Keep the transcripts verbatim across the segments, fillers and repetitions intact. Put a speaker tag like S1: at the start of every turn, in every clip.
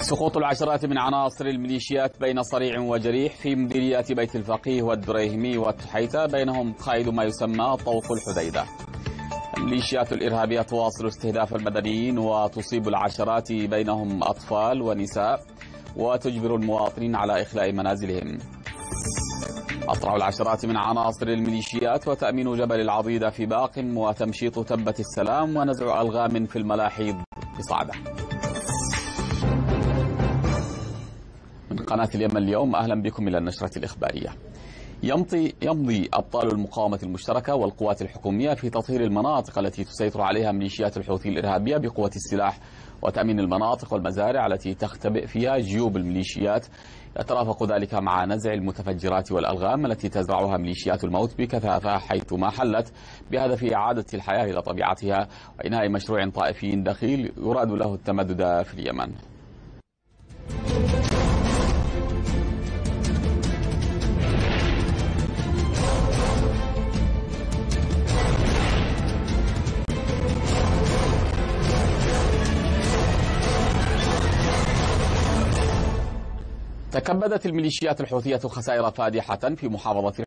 S1: سقوط العشرات من عناصر الميليشيات بين صريع وجريح في مديريات بيت الفقيه والدريهمي والتحيتة، بينهم قائد ما يسمى طوق الحديدة. الميليشيات الإرهابية تواصل استهداف المدنيين وتصيب العشرات بينهم أطفال ونساء، وتجبر المواطنين على إخلاء منازلهم. أطرح العشرات من عناصر الميليشيات وتأمين جبل العضيدة في باق، وتمشيط تبة السلام، ونزع ألغام في الملاحي بصعدة. من قناة اليمن اليوم، أهلا بكم إلى النشرة الإخبارية. يمضي يمضي أبطال المقاومة المشتركة والقوات الحكومية في تطهير المناطق التي تسيطر عليها ميليشيات الحوثي الإرهابية بقوة السلاح، وتأمين المناطق والمزارع التي تختبئ فيها جيوب الميليشيات. يترافق ذلك مع نزع المتفجرات والألغام التي تزرعها ميليشيات الموت بكثافة حيث ما حلت، بهدف إعادة الحياة إلى طبيعتها وإنهاء مشروع طائفي دخيل يراد له التمدد في اليمن. تكبدت الميليشيات الحوثية خسائر فادحة في محافظة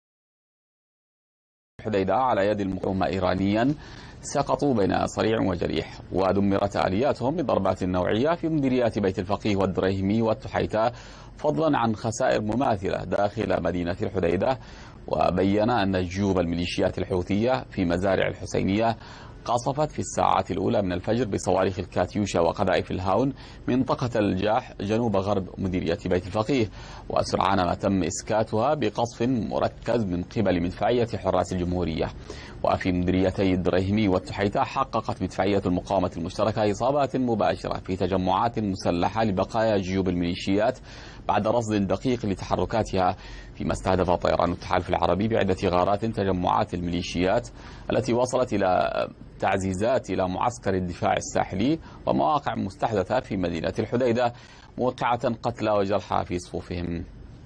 S1: الحديدة على يد المقاومة إيرانيا سقطوا بين صريع وجريح، ودمرت آلياتهم بضربات نوعية في مديريات بيت الفقيه والدريهمي والتحيتة، فضلا عن خسائر مماثلة داخل مدينة الحديدة. وبين أن جيوب الميليشيات الحوثية في مزارع الحسينية قصفت في الساعات الأولى من الفجر بصواريخ الكاتيوشا وقذائف الهاون منطقة الجاح جنوب غرب مديرية بيت الفقيه، وسرعان ما تم إسكاتها بقصف مركز من قبل مدفعية حراس الجمهورية. وفي مديريتي الدريهمي والتحيتة حققت مدفعية المقاومة المشتركة إصابات مباشرة في تجمعات مسلحة لبقايا جيوب الميليشيات بعد رصد دقيق لتحركاتها، فيما استهدف طيران التحالف العربي بعدة غارات تجمعات الميليشيات التي وصلت إلى تعزيزات إلى معسكر الدفاع الساحلي ومواقع مستحدثة في مدينة الحديدة، موقعة قتلى وجرحى في صفوفهم.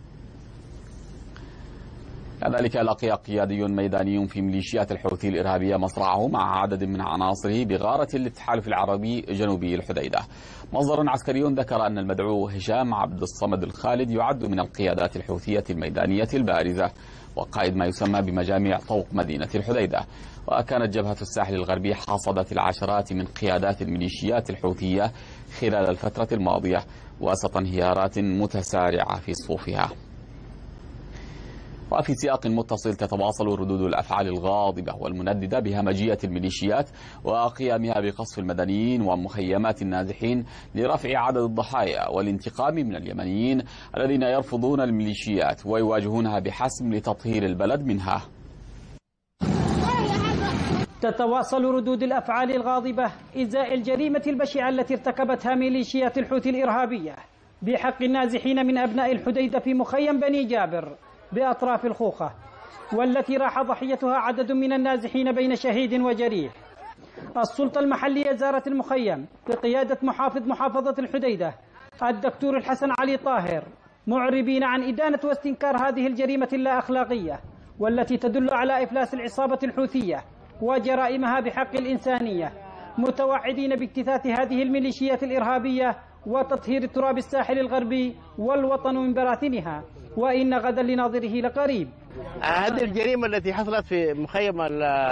S1: كذلك لقي قيادي ميداني في ميليشيات الحوثي الإرهابية مصرعه مع عدد من عناصره بغارة الاتحالف العربي جنوبي الحديدة. مصدر عسكري ذكر أن المدعو هشام عبد الصمد الخالد يعد من القيادات الحوثية الميدانية البارزة، وقائد ما يسمى بمجاميع طوق مدينة الحديدة. وكانت جبهة الساحل الغربي حصدت العشرات من قيادات الميليشيات الحوثية خلال الفترة الماضية وسط انهيارات متسارعة في صفوفها. وفي سياق متصل، تتواصل ردود الأفعال الغاضبة والمنددة بهمجية الميليشيات وقيامها بقصف المدنيين ومخيمات النازحين لرفع عدد الضحايا والانتقام من اليمنيين الذين يرفضون الميليشيات ويواجهونها بحسم لتطهير البلد منها.
S2: تتواصل ردود الأفعال الغاضبة إزاء الجريمة البشعة التي ارتكبتها ميليشيات الحوثي الإرهابية بحق النازحين من أبناء الحديدة في مخيم بني جابر بأطراف الخوخة، والتي راح ضحيتها عدد من النازحين بين شهيد وجريح. السلطة المحلية زارت المخيم بقيادة محافظ محافظة الحديدة الدكتور الحسن علي طاهر، معربين عن إدانة واستنكار هذه الجريمة اللا أخلاقية والتي تدل على إفلاس العصابة الحوثية وجرائمها بحق الإنسانية، متوعدين باجتثاث هذه الميليشيات الإرهابية وتطهير تراب الساحل الغربي والوطن من براثنها، وإن غدا لناظره لقريب.
S3: هذه الجريمة التي حصلت في مخيم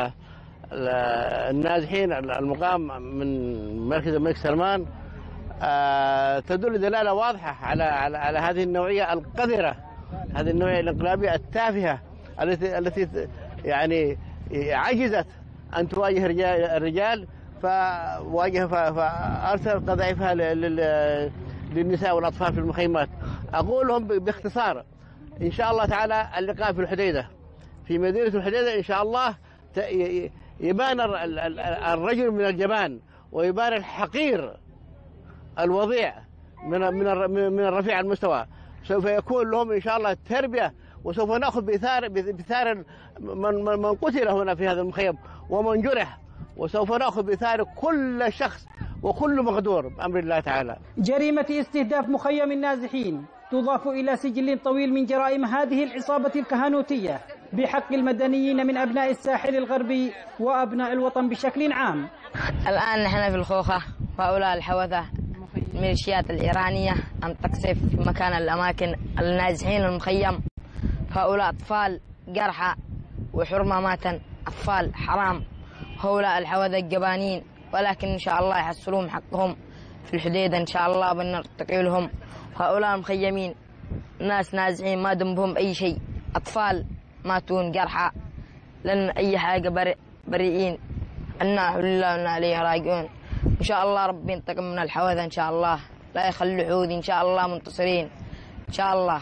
S3: النازحين المقام من مركز الملك سلمان تدل دلالة واضحة على على على هذه النوعية القذرة، هذه النوعية الانقلابية التافهة التي التي يعني عجزت أن تواجه الرجال، فواجه فأرسل قذائفها للنساء والأطفال في المخيمات. أقول لهم باختصار إن شاء الله تعالى اللقاء في الحديدة في مدينة الحديدة إن شاء الله يبان الرجل من الجبان ويبان الحقير الوضيع من من من الرفيع المستوى. سوف يكون لهم إن شاء الله تربية، وسوف نأخذ بثار بثار من من قتل هنا في هذا المخيم ومن جرح، وسوف نأخذ بثار كل شخص وكل مقدور بأمر الله تعالى.
S2: جريمة استهداف مخيم النازحين تضاف إلى سجل طويل من جرائم هذه العصابة الكهنوتية بحق المدنيين من أبناء الساحل الغربي وأبناء الوطن بشكل عام.
S4: الآن نحن في الخوخة، وهؤلاء الحوثة الميليشيات الإيرانية أن تقصف في مكان الأماكن النازحين المخيم. هؤلاء أطفال جرحى وحرمامات، أطفال حرام، هؤلاء الحوذة الجبانين، ولكن إن شاء الله يحصلون حقهم في الحديدة إن شاء الله بنرتقي لهم. هؤلاء المخيمين ناس نازحين ما ذنبهم أي شيء، أطفال ماتون جرحى، لأن أي حاجة بريء بريئين. إنا لله وإنا إليه راجعون. إن شاء الله ربي ينتقم من الحوذة إن شاء الله، لا يخلوا حوذي إن شاء الله منتصرين إن شاء الله.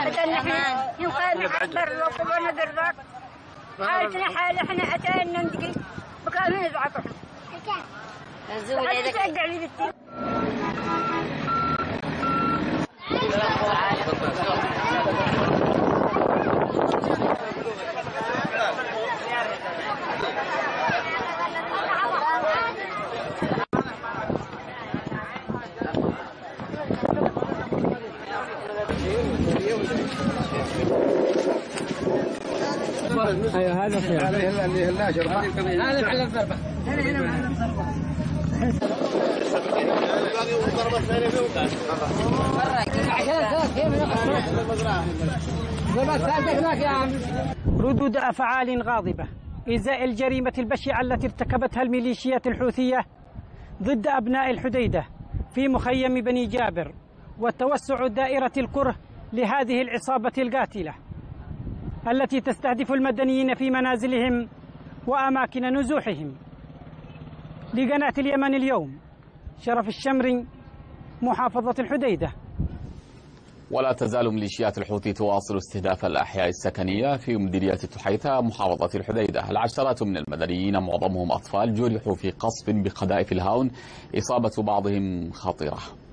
S5: حالتنا حال احنا اتينا ندقي بكامل نزعق
S2: ايوه هذا خير
S6: عليه اللي هلا شربه
S2: هذا على الضربه ردود افعال غاضبه ازاء الجريمه البشعه التي ارتكبتها الميليشيات الحوثيه ضد ابناء الحديده في مخيم بني جابر، وتوسع دائره الكره لهذه العصابه القاتله التي تستهدف المدنيين في منازلهم وأماكن نزوحهم. لقناة اليمن اليوم، شرف الشمري، محافظة الحديدة.
S1: ولا تزال ميليشيات الحوثي تواصل استهداف الأحياء السكنية في مديرية التحيثة محافظة الحديدة. العشرات من المدنيين معظمهم أطفال جرحوا في قصف بقذائف الهاون، إصابة بعضهم خطيرة.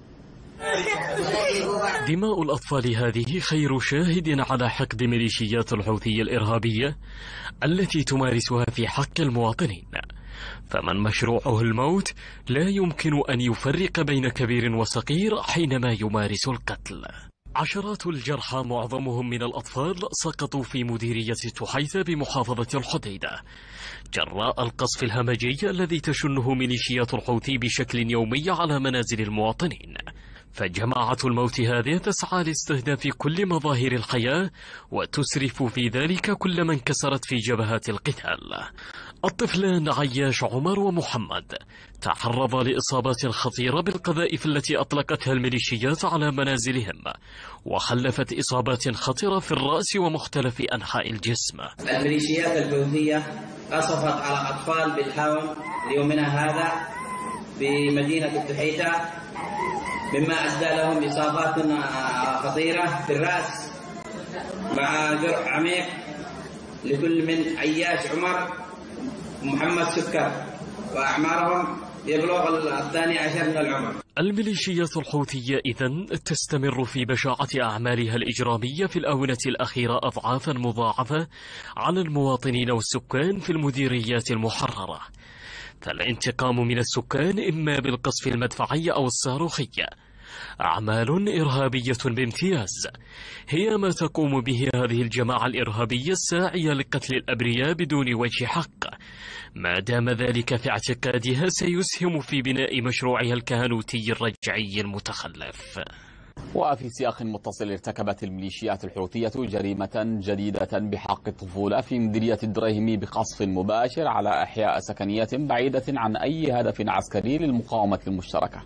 S7: دماء الأطفال هذه خير شاهد على حقد ميليشيات الحوثي الإرهابية التي تمارسها في حق المواطنين. فمن مشروعه الموت لا يمكن أن يفرق بين كبير وصغير حينما يمارس القتل. عشرات الجرحى معظمهم من الأطفال سقطوا في مديرية تحيثة بمحافظة الحديدة جراء القصف الهمجي الذي تشنه ميليشيات الحوثي بشكل يومي على منازل المواطنين. فجماعة الموت هذه تسعى لاستهداف كل مظاهر الحياة وتسرف في ذلك كل من كسرت في جبهات القتال. الطفلان عياش عمر ومحمد تعرضا لإصابات خطيرة بالقذائف التي أطلقتها الميليشيات على منازلهم، وخلفت إصابات خطيرة في الرأس ومختلف أنحاء الجسم.
S8: الميليشيات الحوثية قصفت على أطفال بالهاون ليومنا هذا بمدينة التحيثة، مما أدى لهم إصابات خطيرة في الرأس مع جرح عميق لكل من عياش عمر ومحمد سكر، وأعمارهم يبلغ الثاني عشر من العمر.
S7: الميليشيات الحوثية إذن تستمر في بشاعة أعمالها الإجرامية في الآونة الأخيرة أضعافا مضاعفة على المواطنين والسكان في المديريات المحررة. فالانتقام من السكان إما بالقصف المدفعي أو الصاروخي أعمال إرهابية بامتياز، هي ما تقوم به هذه الجماعة الإرهابية الساعية لقتل الأبرياء بدون وجه حق، ما دام ذلك في اعتقادها سيسهم في بناء مشروعها الكهنوتي الرجعي المتخلف.
S1: وفي سياق متصل، ارتكبت الميليشيات الحوثية جريمة جديدة بحق الطفولة في مديرية الدريهمي بقصف مباشر على أحياء سكنية بعيدة عن أي هدف عسكري للمقاومة المشتركة.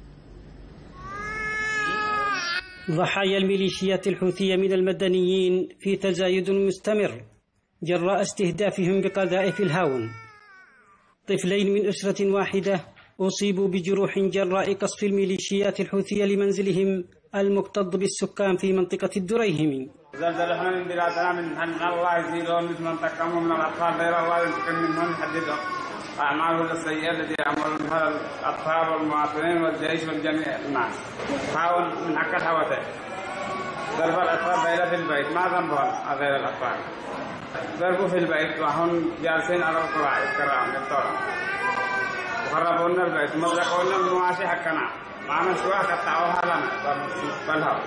S2: ضحايا الميليشيات الحوثية من المدنيين في تزايد مستمر جراء استهدافهم بقذائف الهاون. طفلين من أسرة واحدة أصيبوا بجروح جراء قصف الميليشيات الحوثية لمنزلهم المكتظ بالسكان في منطقة الدريهمي.
S9: زلزلنا من بلادنا من أن الله يزيدهم مثل من تقاموا من الأطفال غير الله ينتقم منهم يحددهم أعمالهم السيئة التي يعملون بها الأطفال والمواطنين والجيش والجميع الناس. حاول من حق الحوثي ضرب الأطفال بيلا في البيت، ما ذنبهم غير الأطفال، ضربوا في البيت وهم جالسين على القراء الكرام الطورة وخربوا لنا البيت ومزقوا لنا المواشي حقنا، ما نشوها قطعوها لنا بالهواء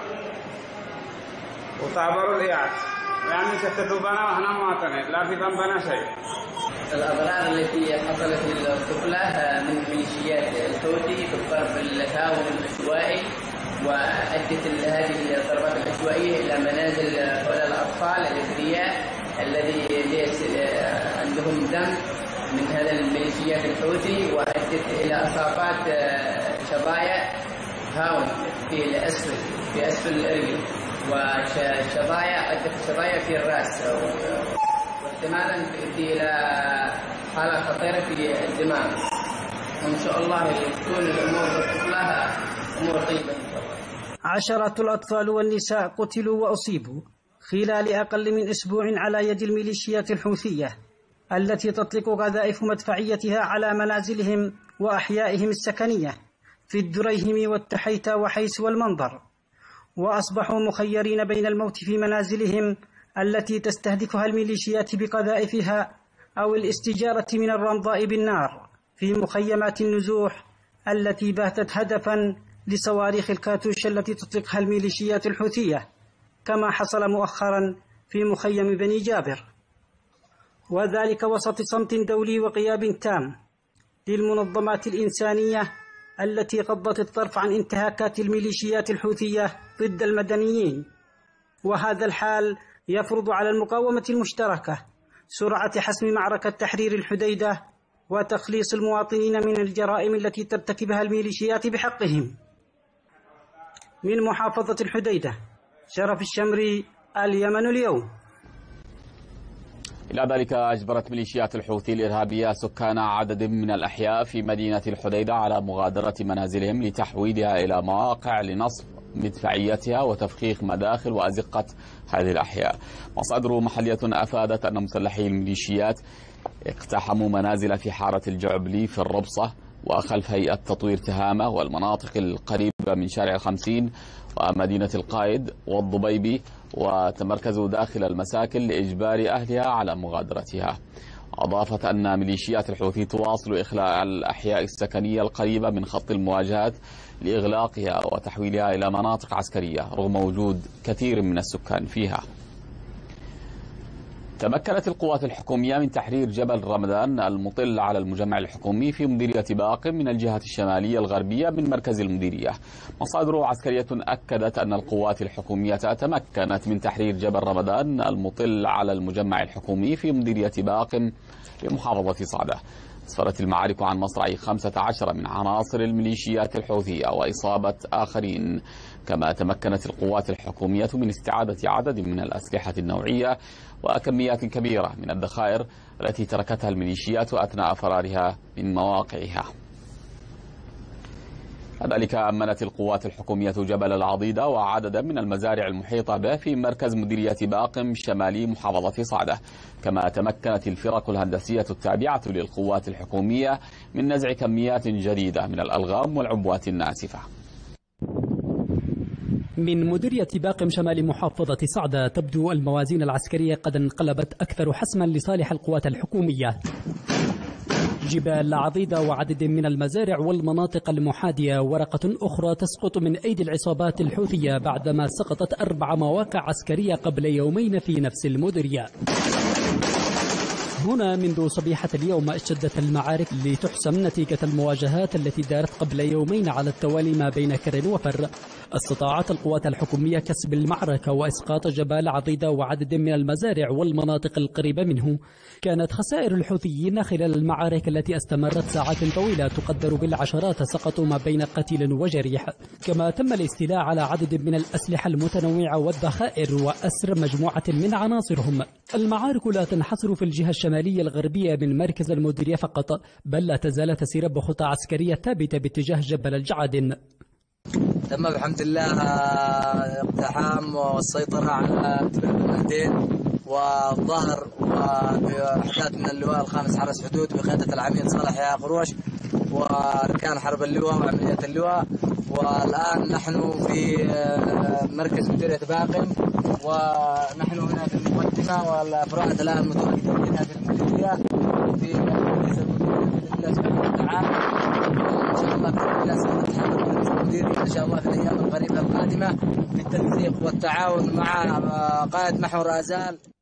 S9: وطابروا الإيات، يعني شتتوا بنا وإحنا مواطنين لا في ذنبنا شيء.
S6: الأضرار التي حصلت للطفلة من ميليشيات الحوثي في الضرب الهاون العشوائي، وأدت هذه الضربات العشوائية إلى منازل هؤلاء الأطفال الأثرياء الذي ليس عندهم دم من هذا الميليشيات الحوثي، وأدت إلى إصابات شظايا هاون في الأسفل في أسفل الأرجل، وشظايا أدت شظايا في الرأس، واحتمالا تؤدي إلى حالة خطيرة في الدماغ. وإن شاء الله تكون الأمور كلها أمور طيبة.
S2: عشرات الأطفال والنساء قتلوا وأصيبوا خلال أقل من أسبوع على يد الميليشيات الحوثية التي تطلق قذائف مدفعيتها على منازلهم وأحيائهم السكنية في الدريهم والتحيتا وحيس والمنظر، وأصبحوا مخيرين بين الموت في منازلهم التي تستهدفها الميليشيات بقذائفها أو الاستجارة من الرمضاء بالنار في مخيمات النزوح التي باتت هدفا لصواريخ الكاتوش التي تطلقها الميليشيات الحوثية، كما حصل مؤخرا في مخيم بني جابر، وذلك وسط صمت دولي وغياب تام للمنظمات الإنسانية التي غضت الطرف عن انتهاكات الميليشيات الحوثية ضد المدنيين. وهذا الحال يفرض على المقاومة المشتركة سرعة حسم معركة تحرير الحديدة وتخليص المواطنين من الجرائم التي ترتكبها الميليشيات بحقهم. من محافظة الحديدة، شرف الشمري، اليمن اليوم.
S1: إلى ذلك أجبرت ميليشيات الحوثي الإرهابية سكان عدد من الأحياء في مدينة الحديدة على مغادرة منازلهم لتحويلها إلى مواقع لنصب مدفعيتها وتفخيخ مداخل وأزقة هذه الأحياء. مصادر محلية أفادت أن مسلحي الميليشيات اقتحموا منازل في حارة الجعبلي في الربصة وخلف هيئة تطوير تهامة والمناطق القريبة من شارع الخمسين ومدينة القايد والضبيبي، وتمركزوا داخل المساكن لإجبار أهلها على مغادرتها. أضافت أن ميليشيات الحوثي تواصل إخلاء الأحياء السكنية القريبة من خط المواجهات لإغلاقها وتحويلها إلى مناطق عسكرية رغم وجود كثير من السكان فيها. تمكنت القوات الحكومية من تحرير جبل رمضان المطل على المجمع الحكومي في مديرية باقم من الجهة الشمالية الغربية من مركز المديرية. مصادر عسكرية أكدت أن القوات الحكومية تمكنت من تحرير جبل رمضان المطل على المجمع الحكومي في مديرية باقم بمحافظة صعدة. أسفرت المعارك عن مصرع خمسة عشر من عناصر الميليشيات الحوثية وإصابة آخرين، كما تمكنت القوات الحكومية من استعادة عدد من الأسلحة النوعية وكميات كبيرة من الذخائر التي تركتها الميليشيات أثناء فرارها من مواقعها. كذلك أمنت القوات الحكومية جبل العضيدة وعددا من المزارع المحيطة به في مركز مديرية باقم شمالي محافظة صعدة، كما تمكنت الفرق الهندسية التابعة للقوات الحكومية من نزع كميات جديدة من الألغام والعبوات الناسفة.
S10: من مديرية باقم شمال محافظة صعدة تبدو الموازين العسكرية قد انقلبت أكثر حسما لصالح القوات الحكومية. جبال عضيدة وعدد من المزارع والمناطق المحاذية ورقة أخرى تسقط من أيدي العصابات الحوثية بعدما سقطت أربع مواقع عسكرية قبل يومين في نفس المديرية. هنا منذ صبيحة اليوم اشتدت المعارك لتحسم نتيجة المواجهات التي دارت قبل يومين على التوالي ما بين كر وفر. استطاعت القوات الحكومية كسب المعركة وإسقاط جبال عضيدة وعدد من المزارع والمناطق القريبة منه. كانت خسائر الحوثيين خلال المعارك التي استمرت ساعات طويلة تقدر بالعشرات سقطوا ما بين قتيل وجريح، كما تم الاستيلاء على عدد من الأسلحة المتنوعة والذخائر وأسر مجموعة من عناصرهم. المعارك لا تنحصر في الجهة الشمالية الغربية من مركز المديرية فقط، بل لا تزال تسير بخطى عسكرية ثابتة باتجاه جبل الجعد.
S11: تم بحمد الله اقتحام والسيطرة على المهدين والظهر وبوحدات من اللواء الخامس حرس حدود بقيادة العميد صالح يا قروش وأركان حرب اللواء وعمليات اللواء. والآن نحن في مركز مديرية باقم ونحن هنا في المقدمة والأفراد الآن متواجدين هنا في المديرية في مركز المديرية بإذن الله سبحانه وتعالى. إن شاء الله بإذن الله سنتحرك مركز المديرية إن شاء الله في الأيام القريبة القادمة بالتنسيق والتعاون مع قائد محور آزال.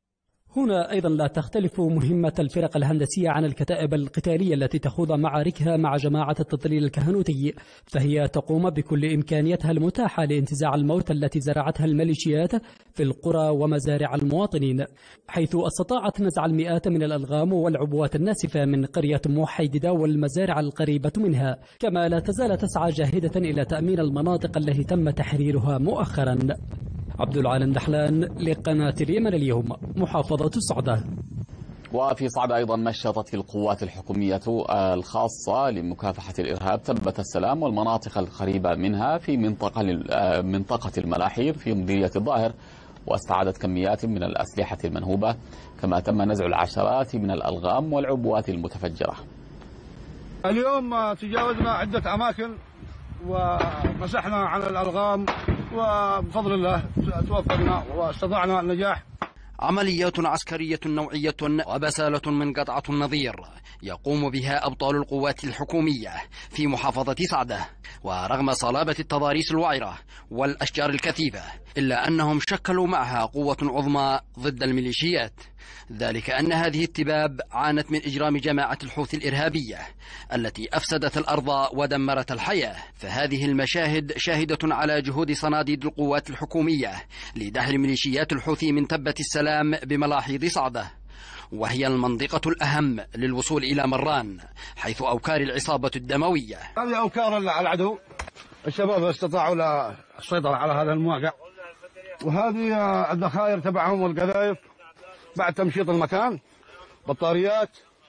S10: هنا أيضا لا تختلف مهمة الفرق الهندسية عن الكتائب القتالية التي تخوض معاركها مع جماعة التضليل الكهنوتي، فهي تقوم بكل إمكانياتها المتاحة لانتزاع الموت التي زرعتها الميليشيات في القرى ومزارع المواطنين، حيث استطاعت نزع المئات من الألغام والعبوات الناسفة من قرية محيددة والمزارع القريبة منها، كما لا تزال تسعى جاهدة إلى تأمين المناطق التي تم تحريرها مؤخرا. عبد العال دحلان لقناة اليمن اليوم، محافظة صعدة.
S1: وفي صعدة أيضا مشطت القوات الحكومية الخاصة لمكافحة الإرهاب تبت السلام والمناطق القريبة منها في منطقة منطقة الملاحير في مديرية الظاهر، واستعادت كميات من الأسلحة المنهوبة، كما تم نزع العشرات من الألغام والعبوات المتفجرة.
S12: اليوم تجاوزنا عدة أماكن ومسحنا عن الألغام، وبفضل الله توفقنا واستطعنا النجاح.
S13: عمليات عسكرية نوعية وبسالة من قطعة النظير يقوم بها أبطال القوات الحكومية في محافظة صعدة، ورغم صلابة التضاريس الوعرة والأشجار الكثيفة إلا أنهم شكلوا معها قوة عظمى ضد الميليشيات، ذلك أن هذه التباب عانت من إجرام جماعة الحوثي الإرهابية التي أفسدت الأرض ودمرت الحياة. فهذه المشاهد شاهدة على جهود صناديد القوات الحكومية لدحر ميليشيات الحوثي من تبة السلام بملاحيض صعدة، وهي المنطقة الأهم للوصول إلى مران حيث أوكار العصابة الدموية.
S12: هذه أوكار العدو، الشباب استطاعوا السيطرة على هذا المواقع، وهذه الذخائر تبعهم والقذائف بعد تمشيط المكان، بطاريات،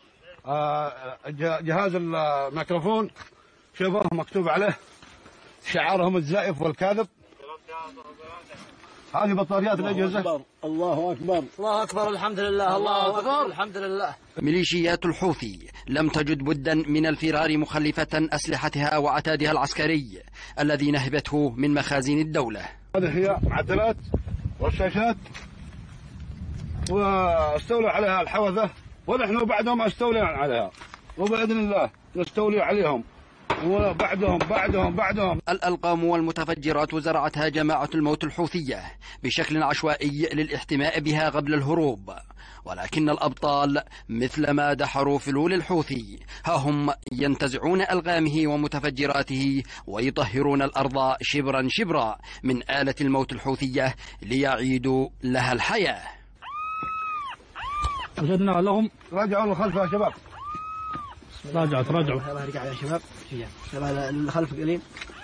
S12: جهاز الميكروفون شبه مكتوب عليه شعارهم الزائف والكاذب. هذه بطاريات الأجهزة.
S11: الله أكبر الله أكبر الحمد لله الله أكبر الحمد لله.
S13: ميليشيات الحوثي لم تجد بدا من الفرار مخلفة أسلحتها وعتادها العسكري الذي نهبته من مخازن الدولة.
S12: هذه هي عتلات والشاشات، واستولوا عليها الحوثة، ونحن بعدهم استولي عليها، وبإذن الله نستولي عليهم وبعدهم بعدهم بعدهم.
S13: الألقام والمتفجرات زرعتها جماعة الموت الحوثية بشكل عشوائي للاحتماء بها قبل الهروب، ولكن الأبطال مثلما دحروا فلول الحوثي ها هم ينتزعون ألغامه ومتفجراته ويطهرون الأرض شبرا شبرا من آلة الموت الحوثية ليعيدوا لها الحياة.
S12: وجدنا لهم رجعوا للخلف يا شباب، راجعوا تراجعوا
S11: الله يرجع يا شباب، شباب الخلف قليل.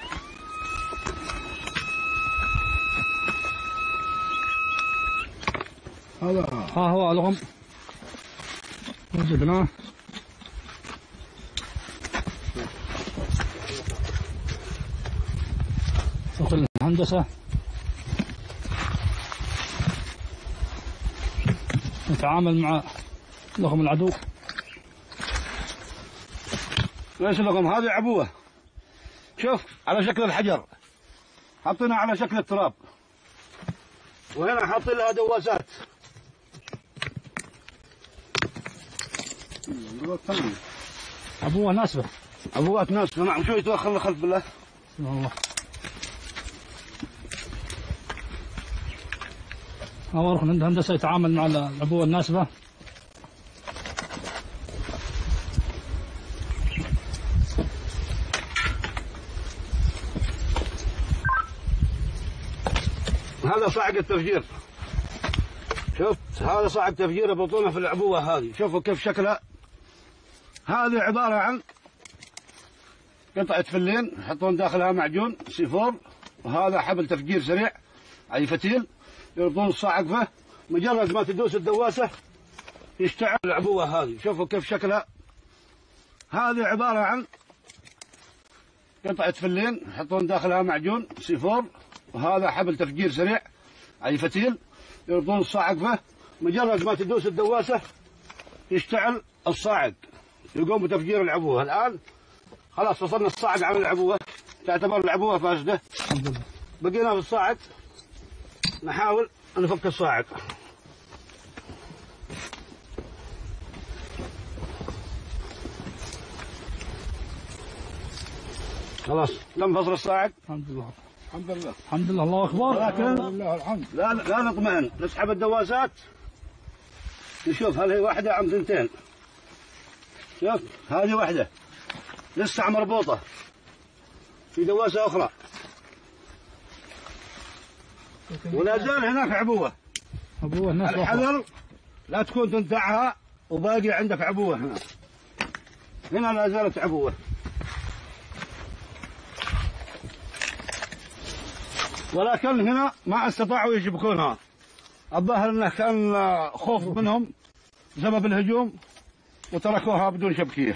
S12: هذا ها هو لهم وجدناه. وصل الهندسة نتعامل مع لغم العدو. ليش لغم؟ هذه عبوة، شوف على شكل الحجر، حطينا على شكل التراب، وهنا حاطين لها دواسات. عبوة ناسفة، عبوات ناسفة. نعم. شو يتوخر لخلف بالله. بسم الله. هو ركن عند هندسة يتعامل مع العبوة الناسفة. هذا صاعق التفجير، شفت هذا صاعق تفجير بطونه في العبوة هذه، شوفوا كيف شكلها. هذه عبارة عن قطعة فلين يحطون داخلها معجون سيفور، وهذا حبل تفجير سريع أي فتيل يربطون الصاعق فيه، مجرد ما تدوس الدواسة يشتعل العبوة هذه، شوفوا كيف شكلها. هذه عبارة عن قطعة فلين يحطون داخلها معجون سيفور، وهذا حبل تفجير سريع أي فتيل يربطون الصاعق فيه، مجرد ما تدوس الدواسة يشتعل الصاعق يقوم بتفجير العبوة. الآن خلاص فصلنا الصاعق عن العبوة، تعتبر العبوة فاسدة. بقينا في الصاعق نحاول نفك الصاعق. خلاص لم فصل الصاعق. الحمد لله الحمد لله الحمد لله الله أكبر. لكن لا لا نطمئن، نسحب الدواسات نشوف هل هي واحدة عم ثنتين. شوف هذه واحدة لسه مربوطة في دواسة أخرى، ولا زال هناك عبوة.
S14: عبوة هناك.
S12: الحذر لا تكون تنتعها وباقي عندك عبوة هنا. هنا لا زالت عبوة. ولكن هنا ما استطاعوا يشبكونها. الظاهر انه كان خوف منهم بسبب الهجوم وتركوها بدون شبكية.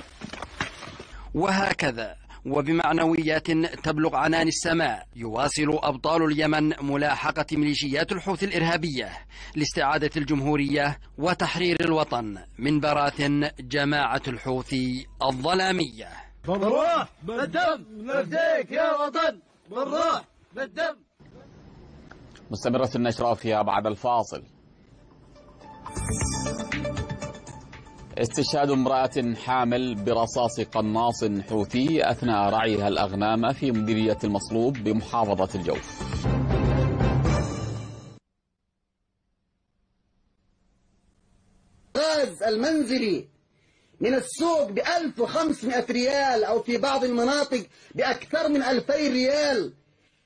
S13: وهكذا وبمعنويات تبلغ عنان السماء يواصل أبطال اليمن ملاحقة ميليشيات الحوثي الإرهابية لاستعادة الجمهورية وتحرير الوطن من براثن جماعة الحوثي الظلامية.
S15: بالروح بالدم نفديك يا وطن، بالروح بالدم.
S1: مستمرة النشرة فيها بعد الفاصل. استشهاد امرأة حامل برصاص قناص حوثي أثناء رعيها الأغنام في مديرية المصلوب بمحافظة الجوف.
S16: الغاز المنزلي من السوق ب ألف وخمسمائة ريال، أو في بعض المناطق بأكثر من ألفين ريال.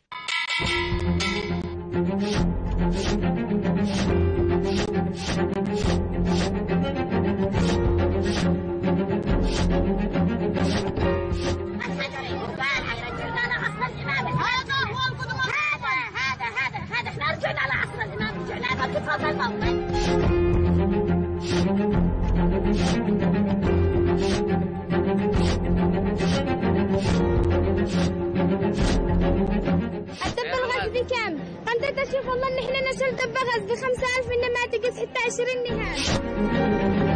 S17: الدبة بكم؟ أنت تشوف والله إن إحنا نشر دبة غاز بخمسة آلاف من ما تقص حتى عشرين نهار.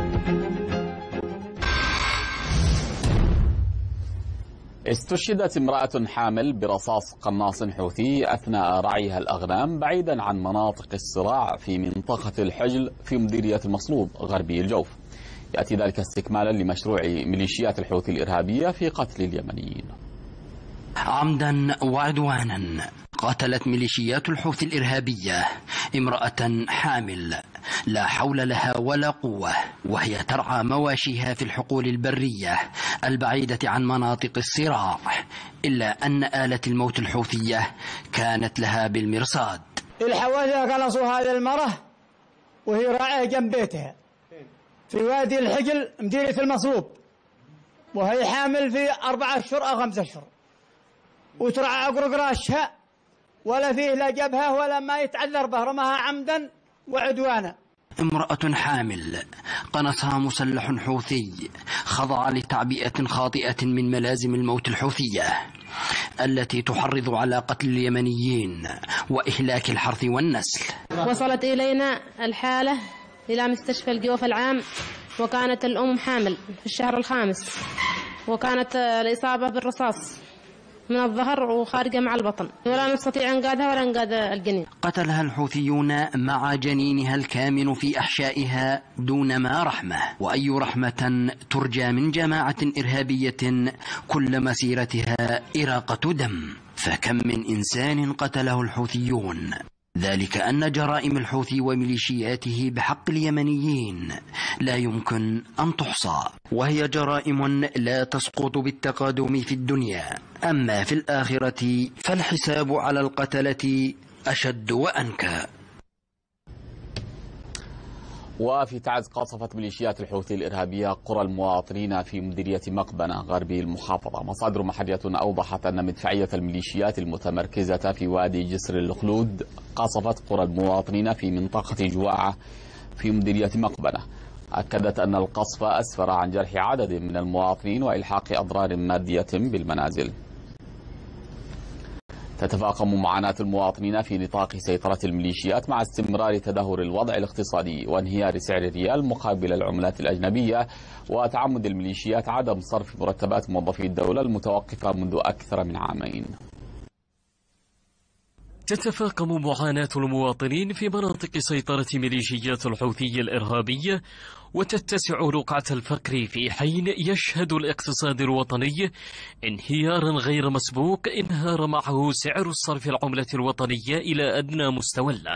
S1: استشهدت امرأة حامل برصاص قناص حوثي أثناء رعيها الأغنام بعيدا عن مناطق الصراع في منطقة الحجل في مديرية المصلوب غربي الجوف. يأتي ذلك استكمالا لمشروع ميليشيات الحوثي الإرهابية في قتل اليمنيين.
S13: عمدا وعدوانا قتلت ميليشيات الحوثي الإرهابية امرأة حامل لا حول لها ولا قوة، وهي ترعى مواشيها في الحقول البرية البعيدة عن مناطق الصراع، إلا أن آلة الموت الحوثية كانت لها بالمرصاد.
S18: الحوثي قلصوا هذه المرأة وهي راعية جنب بيتها في وادي الحجل مديرية المصلوب، وهي حامل في أربعة أشهر أو خمسة أشهر، وترعى أقرق راشها ولا فيه لا جبهة ولا ما يتعذر به، رماها عمدا وعدوانا.
S13: امرأة حامل قنصها مسلح حوثي خضع لتعبئة خاطئة من ملازم الموت الحوثية التي تحرض على قتل اليمنيين وإهلاك الحرث والنسل.
S19: وصلت إلينا الحالة إلى مستشفى الجوف العام، وكانت الأم حامل في الشهر الخامس، وكانت الإصابة بالرصاص من الظهر وخارجة مع البطن، ولا نستطيع إنقاذها ولا إنقاذ الجنين.
S13: قتلها الحوثيون مع جنينها الكامن في أحشائها دون ما رحمة، وأي رحمة ترجى من جماعة إرهابية كل مسيرتها إراقة دم؟ فكم من إنسان قتله الحوثيون، ذلك أن جرائم الحوثي وميليشياته بحق اليمنيين لا يمكن أن تحصى، وهي جرائم لا تسقط بالتقادم في الدنيا، أما في الآخرة فالحساب على القتلة أشد وأنكى.
S1: وفي تعز قصفت ميليشيات الحوثي الإرهابية قرى المواطنين في مديرية مقبنة غربي المحافظة. مصادر محلية أوضحت أن مدفعية الميليشيات المتمركزة في وادي جسر الخلود قصفت قرى المواطنين في منطقة جواعة في مديرية مقبنة. أكدت أن القصف أسفر عن جرح عدد من المواطنين وإلحاق أضرار مادية بالمنازل. تتفاقم معاناة المواطنين في نطاق سيطرة الميليشيات مع استمرار تدهور الوضع الاقتصادي وانهيار سعر الريال مقابل العملات الأجنبية، وتعمد الميليشيات عدم صرف مرتبات موظفي الدولة المتوقفة منذ أكثر من عامين.
S7: تتفاقم معاناة المواطنين في مناطق سيطرة ميليشيات الحوثي الإرهابية، وتتسع رقعة الفقر في حين يشهد الاقتصاد الوطني انهيارا غير مسبوق انهار معه سعر الصرف العملة الوطنية إلى أدنى مستوى له.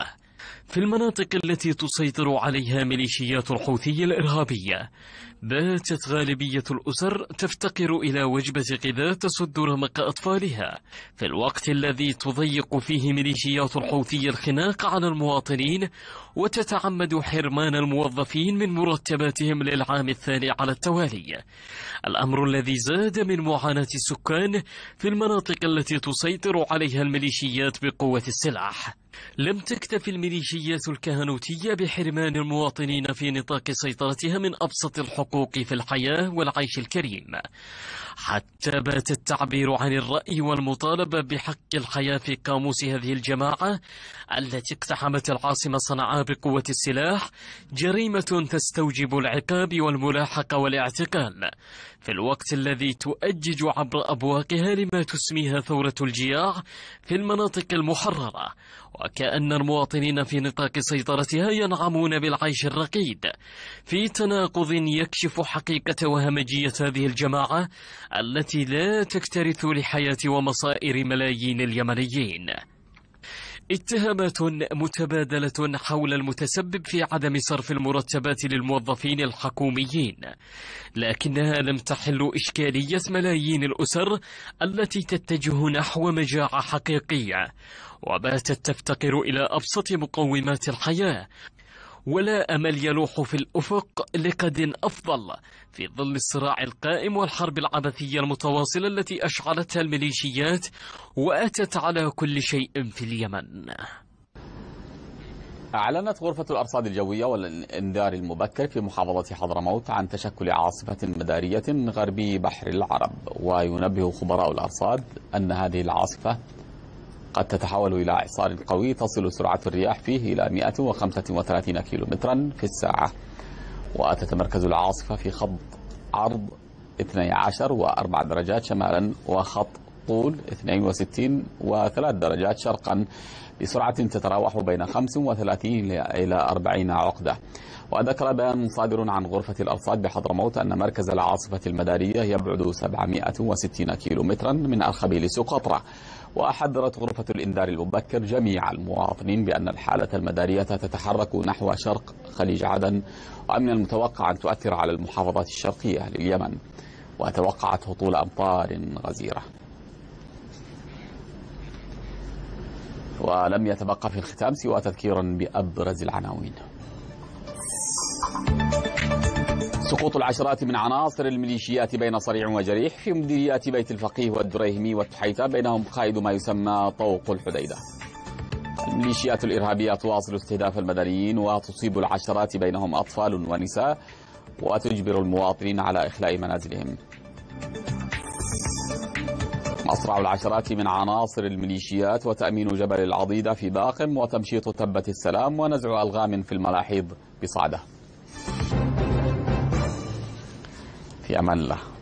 S7: في المناطق التي تسيطر عليها ميليشيات الحوثي الإرهابية باتت غالبية الأسر تفتقر إلى وجبة غذاء تسد رمق أطفالها، في الوقت الذي تضيق فيه ميليشيات الحوثي الخناق على المواطنين وتتعمد حرمان الموظفين من مرتباتهم للعام الثاني على التوالي، الأمر الذي زاد من معاناة السكان في المناطق التي تسيطر عليها الميليشيات بقوة السلاح. لم تكتف الميليشيات الكهنوتية بحرمان المواطنين في نطاق سيطرتها من أبسط الحقوق في الحياة والعيش الكريم، حتى بات التعبير عن الرأي والمطالبة بحق الحياة في قاموس هذه الجماعة التي اقتحمت العاصمة صنعاء بقوة السلاح جريمة تستوجب العقاب والملاحقة والاعتقال، في الوقت الذي تؤجج عبر أبواقها لما تسميها ثورة الجياع في المناطق المحررة، وكأن المواطنين في نطاق سيطرتها ينعمون بالعيش الرقيد، في تناقض يكشف حقيقة وهمجية هذه الجماعة التي لا تكترث لحياة ومصائر ملايين اليمنيين. اتهامات متبادلة حول المتسبب في عدم صرف المرتبات للموظفين الحكوميين، لكنها لم تحل إشكالية ملايين الأسر التي تتجه نحو مجاعة حقيقية وباتت تفتقر إلى أبسط مقومات الحياة، ولا أمل يلوح في الأفق لقد أفضل في ظل الصراع القائم والحرب العبثية المتواصلة التي أشعلتها الميليشيات وأتت على كل شيء في اليمن.
S1: أعلنت غرفة الأرصاد الجوية والإنذار المبكر في محافظة حضرموت عن تشكل عاصفة مدارية غربي بحر العرب، وينبه خبراء الأرصاد أن هذه العاصفة قد تتحول إلى إعصار قوي تصل سرعة الرياح فيه إلى مئة وخمسة وثلاثين كيلومترا في الساعة، وتتمركز العاصفة في خط عرض اثني عشر وأربع درجات شمالا وخط طول اثنين وستين وثلاث درجات شرقا بسرعة تتراوح بين خمس وثلاثين إلى أربعين عقدة. وذكر بيان صادر عن غرفة الأرصاد بحضرموت أن مركز العاصفة المدارية يبعد سبعمئة وستين كيلومترا من أرخبيل سقطرى. وحذرت غرفة الإنذار المبكر جميع المواطنين بأن الحالة المدارية تتحرك نحو شرق خليج عدن، ومن المتوقع أن تؤثر على المحافظات الشرقية لليمن، وتوقعت هطول أمطار غزيرة. ولم يتبقى في الختام سوى تذكيرا بأبرز العناوين. سقوط العشرات من عناصر الميليشيات بين صريع وجريح في مديريات بيت الفقيه والدريهمي والتحيتة، بينهم قائد ما يسمى طوق الحديدة. الميليشيات الإرهابية تواصل استهداف المدنيين وتصيب العشرات بينهم أطفال ونساء، وتجبر المواطنين على إخلاء منازلهم. مصرع العشرات من عناصر الميليشيات وتأمين جبل العضيدة في باقم، وتمشيط تبة السلام، ونزع ألغام في الملاحيض بصعدة. في أمان الله.